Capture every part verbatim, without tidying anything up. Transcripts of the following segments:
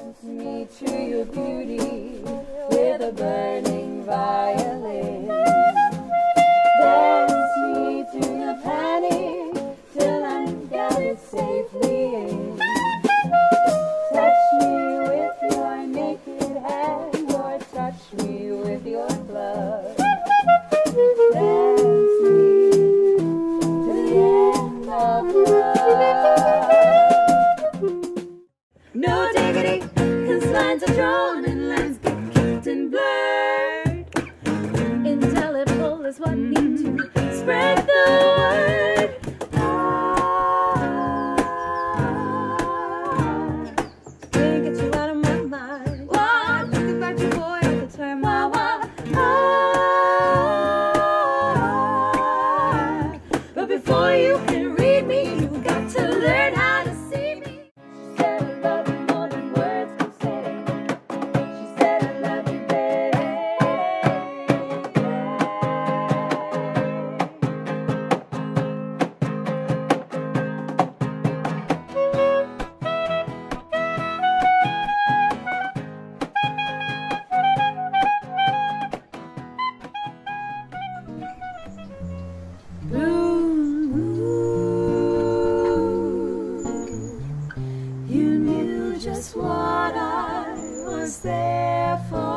Dance me to your beauty with a burning violin. Dance me to your panic till I'm gathered safely in. Touch me with your naked hand or touch me with your glove. Dance me to the end of love. No diggity, 'cause lines are drawn and lines get kicked and blurred. Indelible is what need to spread the word. Ah, can't get you out of my mind. Why? I'm thinking about you, boy, all the time. Why, why? Ah, but before you can read me, you got to learn how to see me. She said I love you more than words could say. She said I love you, baby. You knew just what I was there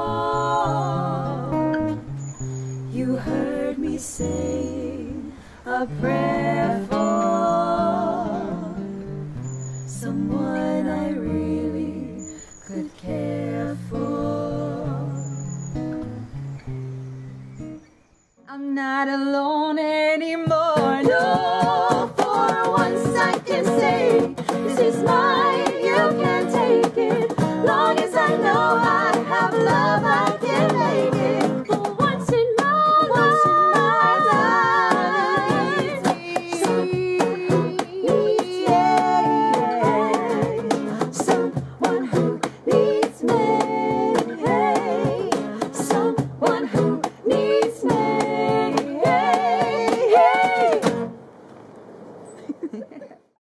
for. You heard me sing a prayer for someone I really could care for. I'm not alone anymore, no. For once I can say, this is mine, you can't take it. Long as I know